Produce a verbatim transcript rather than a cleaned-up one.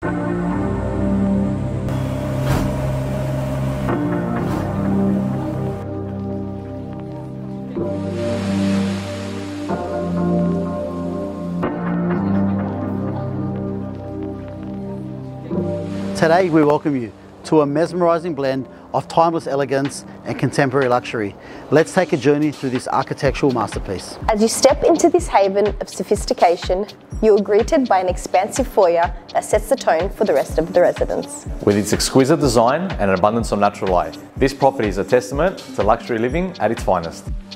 Today we welcome you to a mesmerising blend of timeless elegance and contemporary luxury. Let's take a journey through this architectural masterpiece. As you step into this haven of sophistication, you are greeted by an expansive foyer that sets the tone for the rest of the residence. With its exquisite design and an abundance of natural light, this property is a testament to luxury living at its finest.